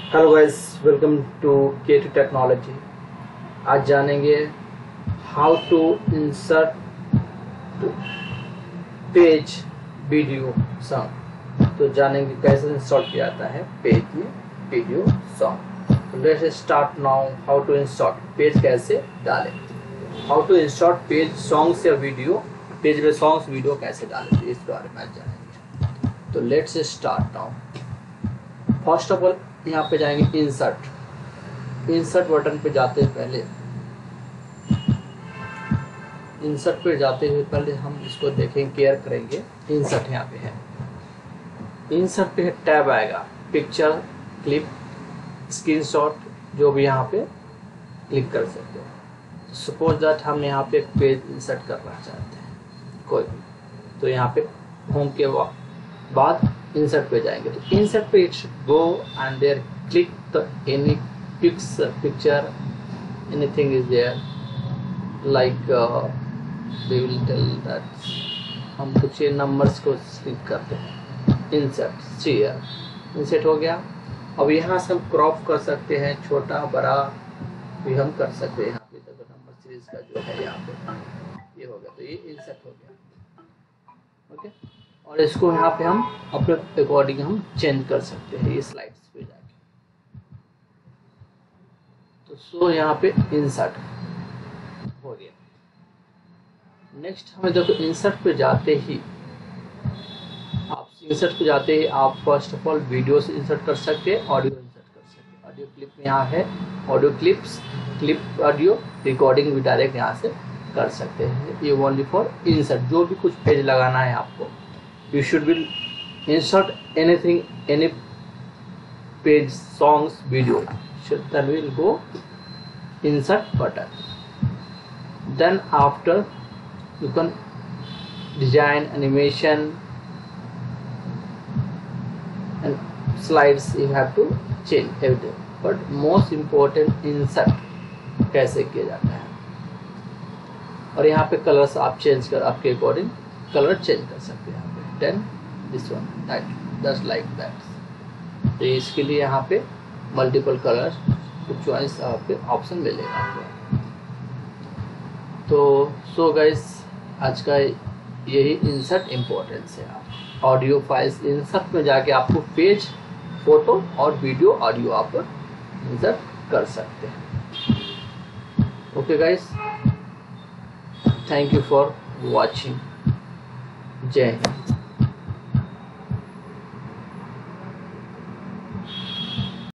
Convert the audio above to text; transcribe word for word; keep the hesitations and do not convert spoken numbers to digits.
Hello guys, welcome to K two technology. आज जानेंगे how to insert page video song. तो जानेंगे कैसे इंस्टॉल किया जाता है पेज में वीडियो सॉन्ग। तो let's start now. How to install page कैसे डालें, how to install page songs या वीडियो, पेज में सॉन्ग्स वीडियो कैसे डालें, तो इस बारे में आज जानेंगे। तो let's start now. First of all यहाँ पे जाएंगे इंसर्ट इंसर्ट बटन पे जाते हैं पहले इंसर्ट पे जाते हुए पहले हम इसको देखेंगे, केयर करेंगे। इंसर्ट यहाँ पे है, इंसर्ट पे टैब आएगा, पिक्चर, क्लिप, स्क्रीनशॉट, जो भी यहाँ पे क्लिक कर सकते हो। सपोज दैट हम यहाँ पे एक पेज इंसर्ट करना चाहते हैं कोई भी, तो यहाँ पे होम के बाद इंसर्ट पे जाएंगे। तो इंसर्ट पे it's go and there click the any picture picture anything is there, like they will tell that हम कुछ नंबर्स को क्लिक करते हैं। इंसर्ट शेयर इंसर्ट हो गया। अब यहाँ से हम क्रॉप कर सकते हैं, छोटा बड़ा भी हम कर सकते हैं। यहाँ पे देखो नंबर सीरीज का जो है यहाँ पे ये हो गया, तो ये इंसर्ट हो गया। ओके, और इसको यहाँ पे हम अपने अकॉर्डिंग हम चेंज कर सकते हैं ये स्लाइड्स पे जाके। तो सो यहाँ पे इंसर्ट हो गया। नेक्स्ट हमें देखो इंसर्ट पे जाते ही आप इंसर्ट पे जाते ही आप फर्स्ट ऑफ ऑल वीडियो से इंसर्ट कर सकते हैं, ऑडियो इंसर्ट कर सकते हैं। ऑडियो क्लिप में यहाँ है, audio clips, clip audio recording भी डायरेक्ट यहाँ से कर सकते हैं। ये ओनली फॉर इंसर्ट, जो भी कुछ पेज लगाना है आपको, you should will insert anything, any page, songs, video, should then will go insert button. Then after you can design animation and slides, you have to change everything, but most important insert कैसे किया जाता है। और यहाँ पे colours आप change कर, आपके अकॉर्डिंग कलर चेंज कर सकते हैं। Then this one that just like that। तो इसके लिए यहाँ पे मल्टीपल कलर कुछ चॉइस आपके ऑप्शन मिलेगा आपको। तो सो गाइस, आज का यही इंसर्ट इम्पोर्टेंस है। आप ऑडियो फाइल्स इंसर्ट में जाके आपको पेज, फोटो और वीडियो ऑडियो आप इंसर्ट कर सकते हैं। Okay guys, thank you for watching. जय हिंद।